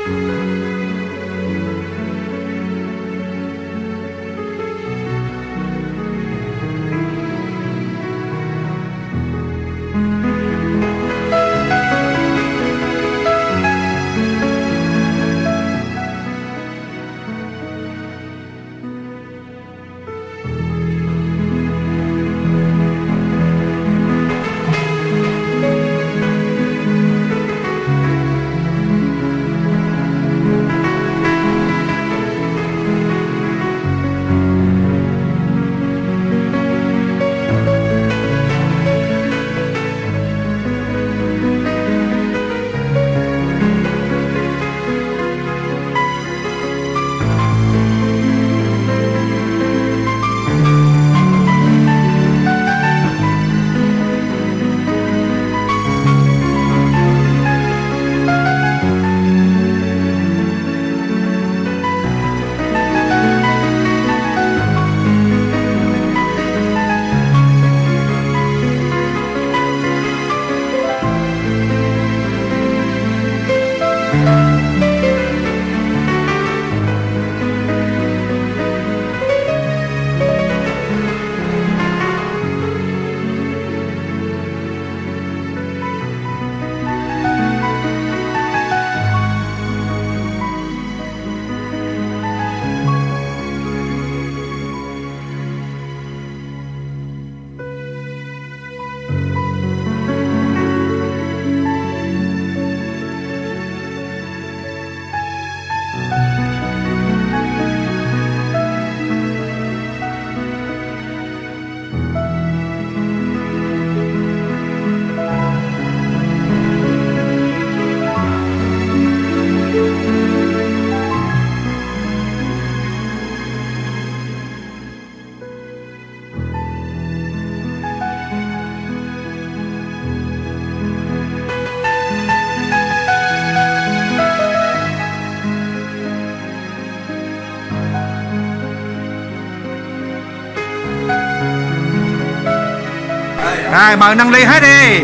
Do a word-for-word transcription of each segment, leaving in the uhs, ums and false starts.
Rồi mời nâng ly hết đi.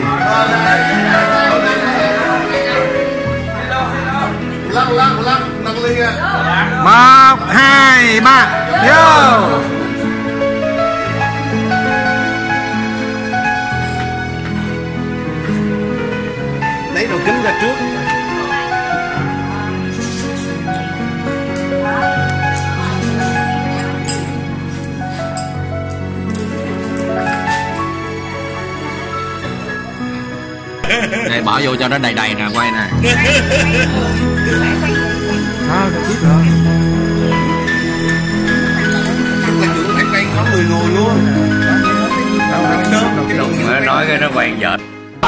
Một, hai, ba, vô. Lấy đồ kính ra trước. Đây bỏ vô cho nó đầy đầy nè, quay nè. À, biết rồi. Chúng ta chủ phải quay có mười người luôn. Đâu ăn sớm đúng rồi, nói cái nó quen vợ.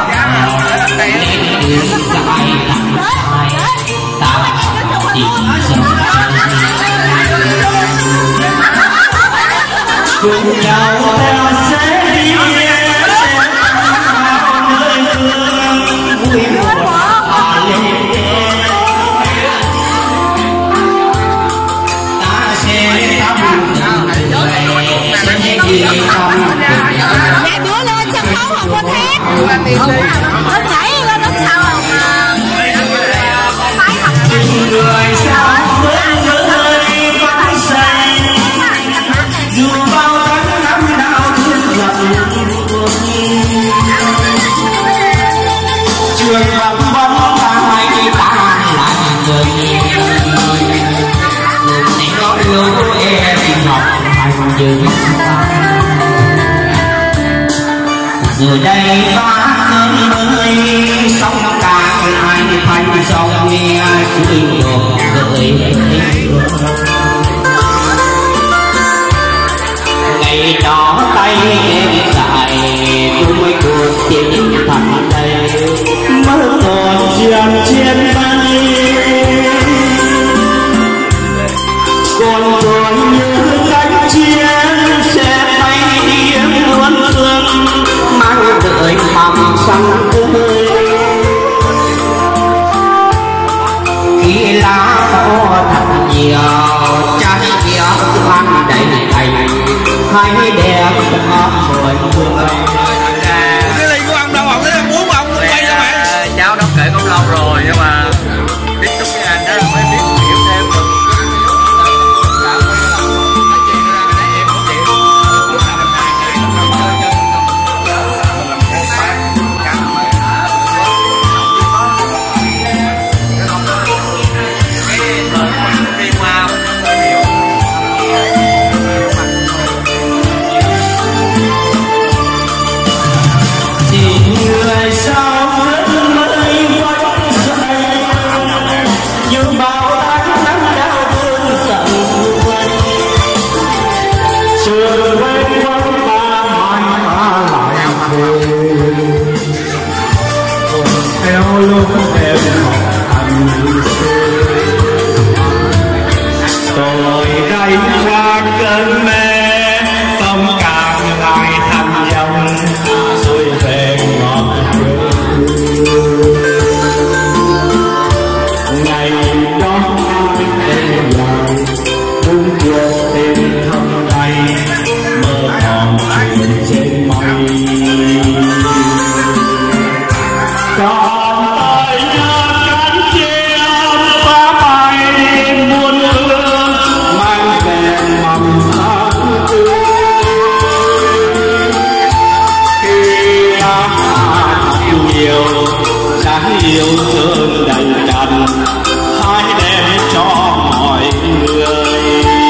Cùng nhau ta sẽ đi vui buồn hòa lên, ta sẽ thăm người sẽ đi thăm. Dạ bữa lên sân khấu không quên hát. Nó nhảy lên nó sao không? Người sao với người vẫn say, dù bao tháng năm đau thương lặng cuộc trường lắm bóng ta hai ta là người người có yêu em ngọc hành dừng giờ đây ta cơn ơi sóng cả ai thành dòng nghe suy đổ gợi ngày đó tay em dài tôi cuộc tình thầm đây mơ còn duyên trên tay còn còn như cánh chiến sẽ bay đi luôn phương mang đợi mầm xanh tươi khi lá có thật nhiều trái kia ăn đầy đầy hai đẹp ngọt rồi mưa cái ly của ông đâu, ông thấy muốn ông quay cho bạn. Cháu đóng kể cũng lâu rồi nhưng mà tiếp xúc với anh đó yêu thương đầy tràn hãy đem cho mọi người.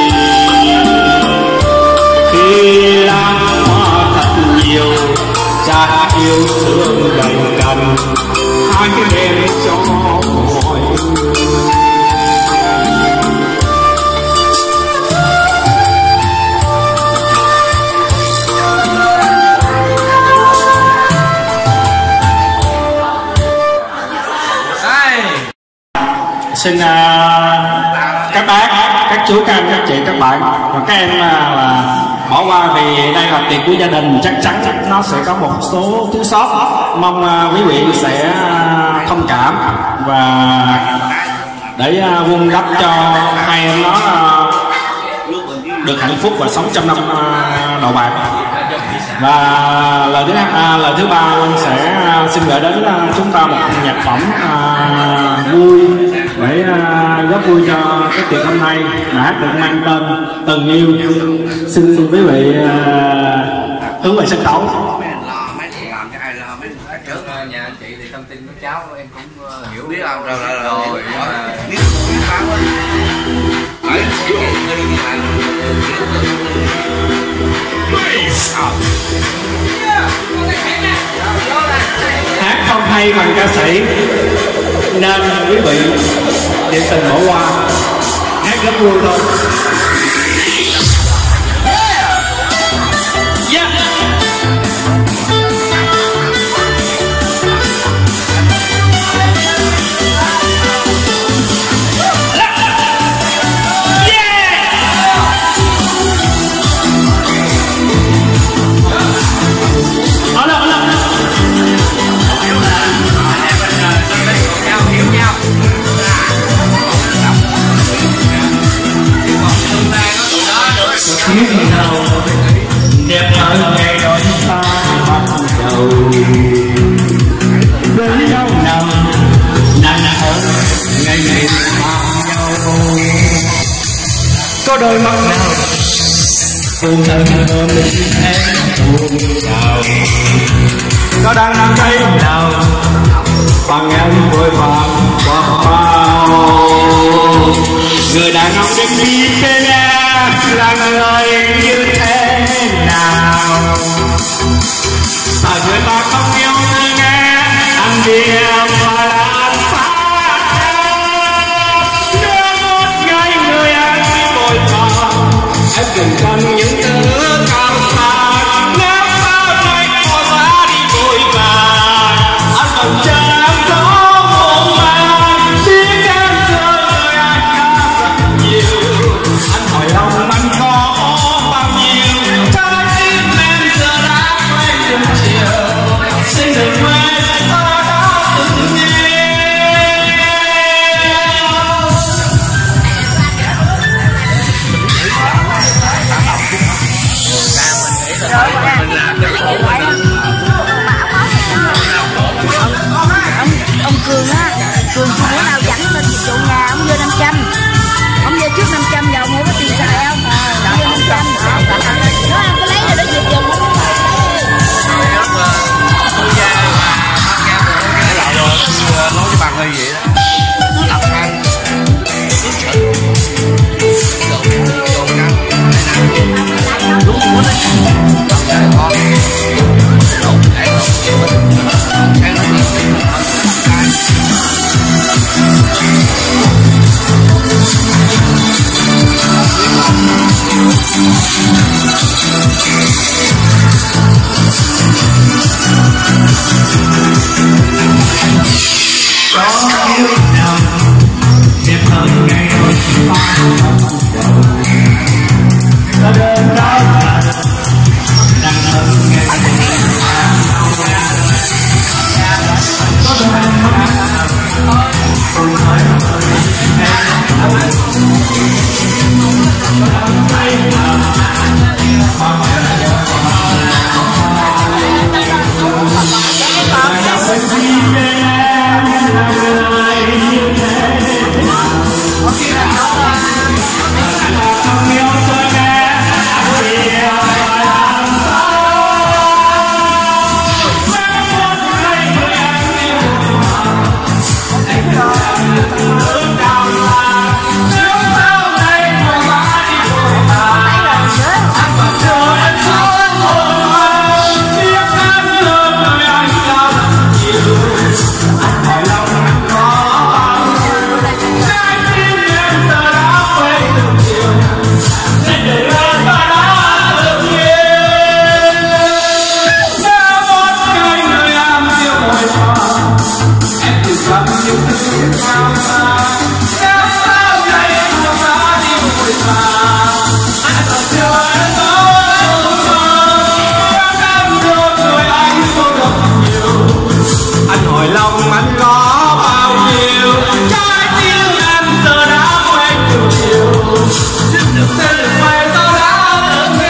Khi lan hoa thật nhiều cha yêu thương đầy tràn hãy đem cho mọi người. Xin uh, các bác, các chú, các anh, các chị, các bạn và các em uh, là bỏ qua vì đây là tiệc của gia đình, chắc chắn nó sẽ có một số thiếu sót. Mong uh, quý vị sẽ uh, thông cảm và để uh, vun đắp cho hai em nó uh, được hạnh phúc và sống trăm năm uh, đầu bạc. Và lời thứ à, lời thứ ba sẽ uh, xin gửi đến uh, chúng ta một nhạc phẩm uh, vui để uh, góp vui cho cái tiệc hôm nay mà hát được mang tên Từng Yêu. Xin quý vị uh, hướng về sân khấu. Nhà chị thì thông tin của cháu em cũng uh, hiểu biết không rồi rồi rồi biết biết báo á phải hát không hay bằng ca sĩ nên quý vị điện tình bỏ qua, hát rất vui thôi. Biết nào đẹp hơn ngày đôi ta bắt đầu đến đâu nào nặng hơn ngày ngày mang nhau. Có đôi mắt nào cùng thân mình em buồn chào, có đang nắm tay nào bằng em vội vàng qua bao. Người đàn ông đêm đi tên là người như thế nào, mà người ta không yêu thương nghe anh đi và đã xa. Nếu một ngày người anh đi vội vàng em đừng cần những thứ cao xa. Nếu bao ngày vội vã đi vội vàng anh còn chờ em đó muộn màng. Biết em thương người anh đã rất nhiều, anh hỏi lòng anh có bao nhiêu. Trái tim em giờ đã quay từng chiều, xin đừng quên ta đã từng yêu. Ông Cường á, Cường không bữa nào dẫn lên dịch vụ nhà, ông vô năm trăm, ông vô trước năm trăm giờ mua có tiền xài không? Ông vô năm trăm, nó ăn cái lấy rồi đó dịch vụ không? nói với bà Huy vậy đó, nó làm ăn cứ sự đồ đồ ngắn đúng quá đấy, con trai con lộn chạy lộn chịu mình cái nó nhiều cái mình hơn cái có yêu nào đẹp hơn ngày đôi ta có đơn đó đằng hơn ngày có đơn cùng thời Anh hỏi lòng anh có bao nhiêu trái tim anh giờ đã quen nhiều, xin được tên được về sau đã được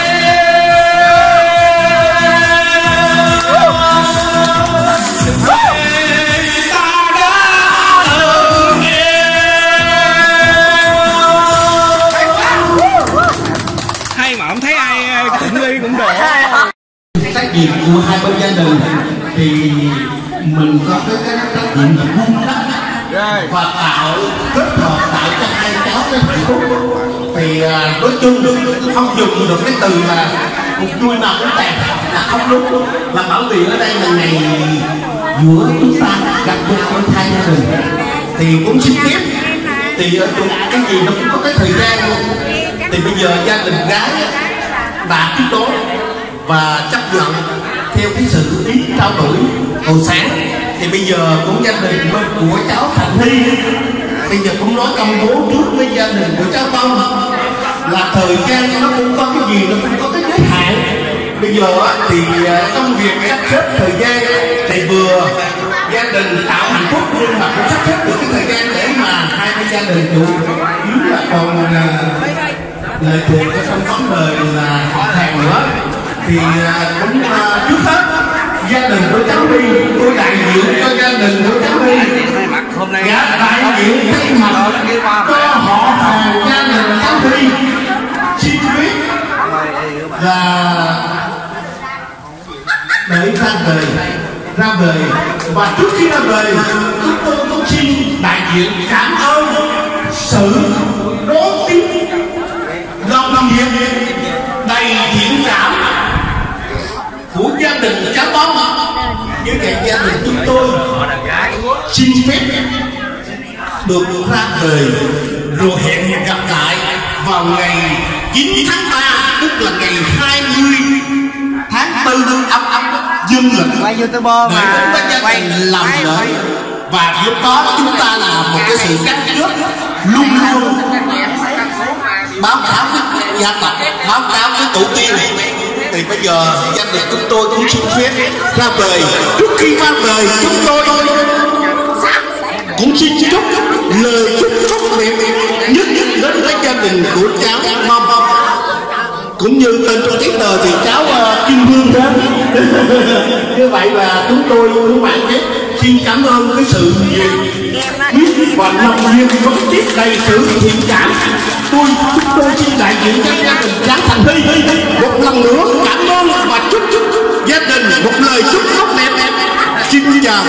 hay mà không thấy ai cũng đi cũng được. trách nhiệm của hai bên gia đình thì mình có cái cái trách nhiệm là vun đắp và tạo kết hợp tạo cho hai cháu cái hạnh phúc. Thì uh, nói chung không dùng được cái từ là một đuôi nào cũng tẹt là không đúng, là bảo vì ở đây là ngày giữa chúng ta gặp nhau ở hai gia đình thì cũng xin phép thì ở chung cái gì nó cũng có cái thời gian luôn. Thì bây giờ gia đình gái đã tiếp nối và chấp nhận theo cái sự ý trao đổi hồi sáng, thì bây giờ cũng gia đình bên của cháu Thành Hy bây giờ cũng nói công bố trước với gia đình của cháu Tông là thời gian nó cũng có cái gì nó cũng có cái giới hạn. Bây giờ thì công việc sắp xếp thời gian thì vừa gia đình tạo hạnh phúc nhưng mà cũng sắp xếp được cái thời gian để mà hai cái gia đình chủ yếu là còn lệ thuộc ở trong vấn đề là họ hàng nữa. Thì cũng trước hết gia đình của cháu Hy, tôi đại diện cho gia đình của cháu Hy, dạ đại diện thay mặt cho họ hàng gia đình cháu Hy xin quyết là để ra về ra về và trước khi ra về chúng tôi cũng xin đại diện cảm ơn sự đón tiếp nồng nhiệt đầy thiện cảm của gia đình cháu Bóng. Như vậy gia đình chúng tôi xin phép được ra về rồi hẹn gặp lại vào ngày chín tháng ba, tức là ngày hai mươi tháng tư âm âm dương lịch, quay youtuber để đến với gia đình làm nữa. Và lúc đó chúng ta là một cái sự gắn kết luôn luôn báo cáo với gia tộc, báo cáo với tổ tiên. Thì bây giờ gia đình chúng tôi cũng xin phép ra về. Trước khi ra về chúng tôi cũng xin chúc lời chúc tốt đẹp nhất đến với gia đình của cháu Mong, cũng như tên trong giấy tờ thì cháu uh, Kim Hương đó. Như vậy là chúng tôi các bạn biết xin cảm ơn cái sự biết và nồng nhiệt vẫn tiếp đầy sự thiện cảm. Tôi chúng tôi xin đại diện cho gia đình cháu Thành Hy một lần nữa cảm ơn và chúc chúc gia đình một lời chúc tốt đẹp. Xin chào.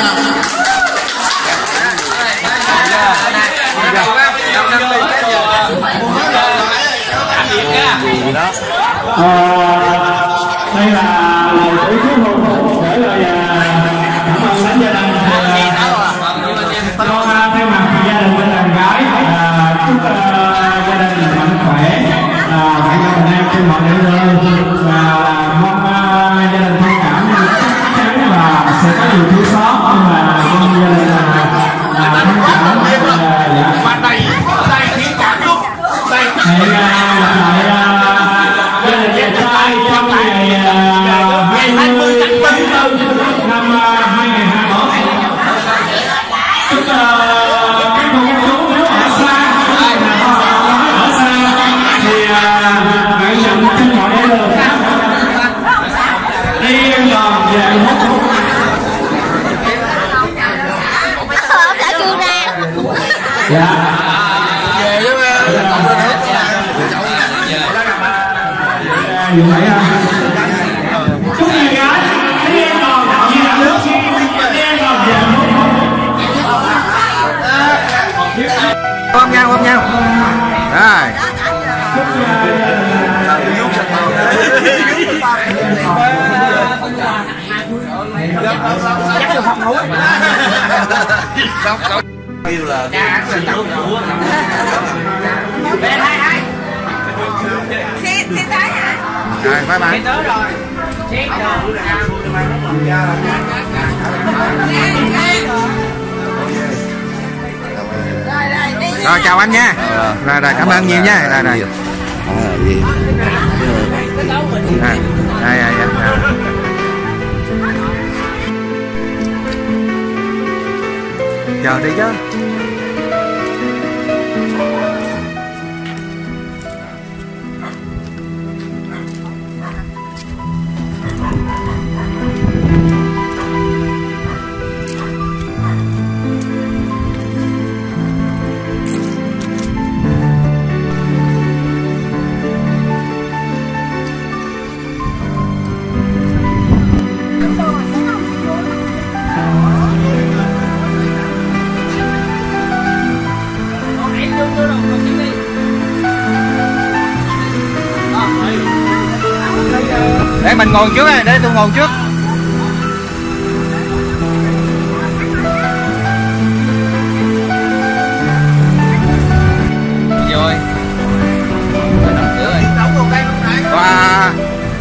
Đây là lời của chú Hùng để lời cảm ơn đến gia đình. Con thay mặt gia đình bên đàn gái chúc gia đình mạnh khỏe, phải cho mình em trên mọi nẻo đường và mong gia đình thông cảm. Chắc chắn là sẽ có nhiều thiếu sót nhưng mà mong gia đình thông cảm. Và đây đây thiện cảm luôn. Hẹn gặp lại gia đình nhà trai trong ngày hai mươi tháng tư năm hai nghìn hai mươi mốt. Chúc các cô các chú nếu ở xa ở xa thì hãy nhận trên mọi nẻo đường khác đi an toàn về hạnh phúc. Đã chưa ra. Dạ. Như vậy à. Chúc người gái đi an toàn về nước, đi an toàn về ôm nhau ôm nhau rồi. Chắc là không ngủ. Kêu là xin nước của Về hai hai. Xin xin tới hả? rồi bye bye. Tới rồi. Chết rồi. Rồi chào anh nha. Rồi rồi cảm ơn nhiều nha. Rồi rồi. À, à, à, à. Chờ đi chứ. Để mình ngồi trước này, để tôi ngồi trước. Rồi. Rồi nằm cửa rồi. Wow.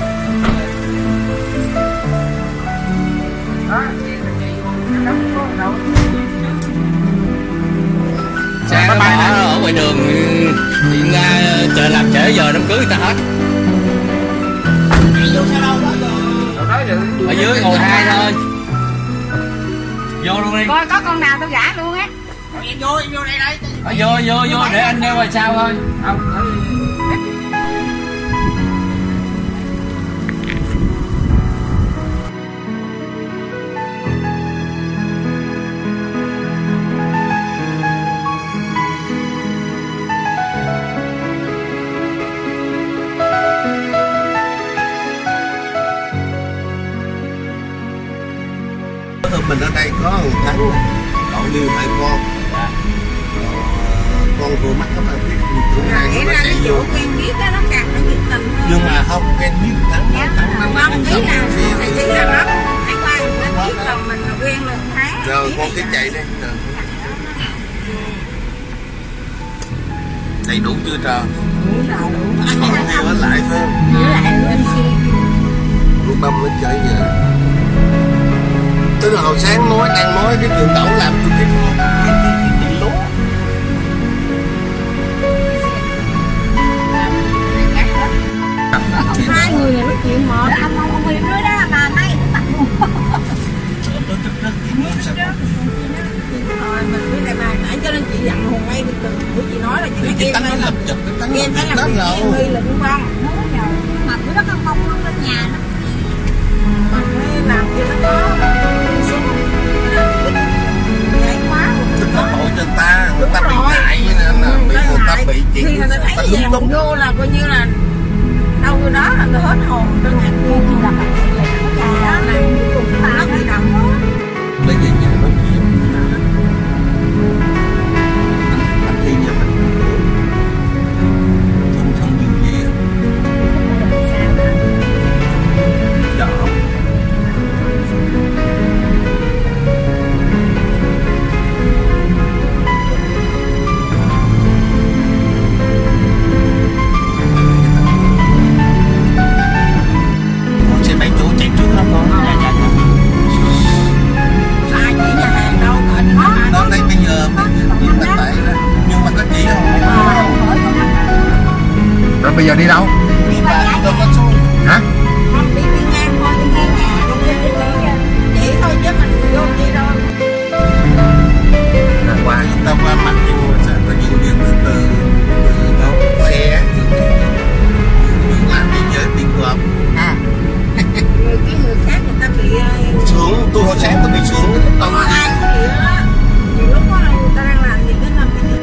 Xe nó bỏ ở ngoài đường hiện ra chờ làm trễ giờ đám cưới người ta hết. Ở dưới ngồi hai thôi. Vô luôn đi. Coi có con nào tôi gả luôn á. Em vô, em vô đây đây. Ở vô vô vô để anh đeo ngoài sau thôi. Không. Mình ở đây có một tháng cậu lưu hai con, con vừa mắc có phải biết thứ hai nó chạy vô. Quen biết đó nó càng phải nhiệt tình hơn. Nhưng mà không quen biết tháng tháng năm năm ý là ý là nó hãy qua mình biết là mình quen là tháng. Rồi con cái chạy đây. Đầy đủ chưa trò? Đủ rồi đủ. Còn nhiều ở lại phải không? Với lại lên xe. Lúc đông nó chơi giờ. Tức là hồi sáng nói đang nói cái chuyện tẩu làm từ cái cái cái cái lúa. Hai người này nói chuyện một ông ông Nguyên nói đó mà nay cũng tặng luôn. Rồi mình biết đây mà nãy cho nên chị dặn hồn ngay từ từ của chị nói là chị cái tánh nó lập chụp cái tánh em phải làm rồi. Huy là đúng không? Mà bữa đó con không không lên nhà nó. Mà phải làm cho nó có Tội cho ta, người ta bị ngại nên là bị người ta bị chuyện khi người ta thấy vậy đúng vô là coi như là đâu cái đó là người hết hồn cho ngạc nhiên thì là đó là nó bị động bây giờ nhà nói chuyện anh đi nhà mình không không nhiều gì đó. Bây giờ đi đâu? Đi bà đâu có xuống. Hả? Không, đi đi ngang thôi, đi ngang nhà, đi đi đi chỉ thôi chứ mình vô đi đâu. Là qua chúng ta qua mặt nhưng mà sẽ có những điểm từ từ từ đâu xe những làm đi giới tiền club. À. Người cái người khác người ta bị xuống, tôi hồi sáng tôi bị xuống cái tông. Có ai cũng vậy đó. Nhiều lúc đó là người ta đang làm gì cái năm bị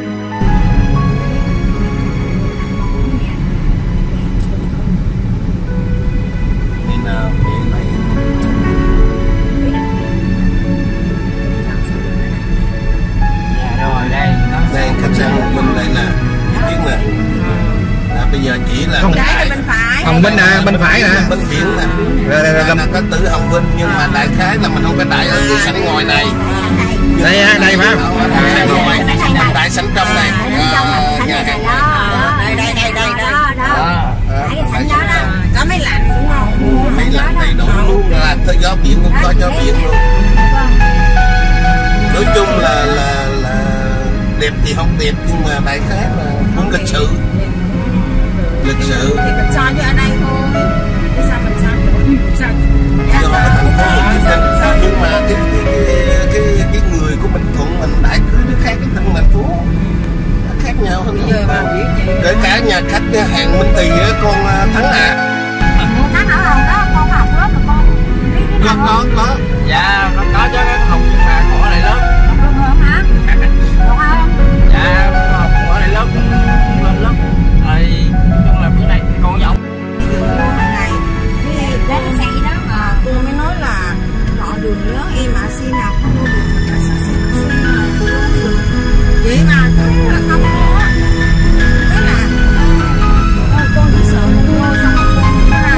đây khách sạn mình đây là biết nè à, bây giờ chỉ là không trái bên phải Hồng Vinh nè, bên phải nè, bên biển nè, rồi rồi rồi có tử Hồng Vinh nhưng mà đại khái là mình không có đại ở cái sảnh ngoài này đây á, đây phải không? Sảnh ngoài, đại sảnh trong này nhà hàng đây đây đây đây đó đó cái sảnh đó đó có máy lạnh đúng không? máy lạnh đầy đủ luôn là gió biển cũng có gió biển luôn. Nói chung là là là đẹp thì không đẹp, nhưng mà đại khái là cũng lịch sự. Lịch sự thì mình so với ở đây thôi, sao mình so được sao do ở thành phố Hồ Chí Minh, nhưng mà cái cái cái cái, cái người của Bình Thuận mình đại cứ nó khác cái thân thành phố, nó khác nhau hơn. giờ mà biết vậy kể cả nhà khách hàng Minh Tỳ con Thắng à Thắng ở đâu đó con học lớp rồi con biết cái có nào có có Dạ nó có chứ cái học nhưng mà còn ở lại lớp. học được không hả? Được không? Dạ học ở lại lớp lên lớp thì chung là bữa nay con giọng Này cái cái xe đó mà cô mới nói là họ đường lớn em mà xe nào không mua được tại sao xe xe là cô không được vậy mà cứ là không có tức là con con chỉ sợ không vô xong rồi con không có ra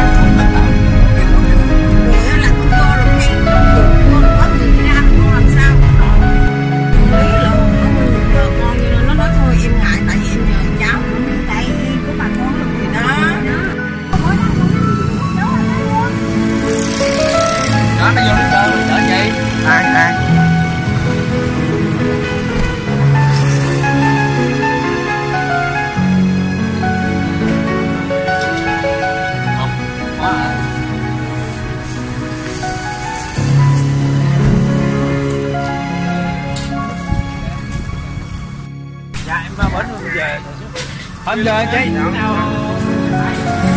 rồi là con vô rồi hay con vô có người đi ra con làm sao lý là con nhờ con như nó nói thôi em ngại tại vì em nhờ cháu tại của bà con là người đó đó nó vô nó chơi mình chở vậy. ai ai Quá hả? Dạ em bển về. Hôm giờ chơi nào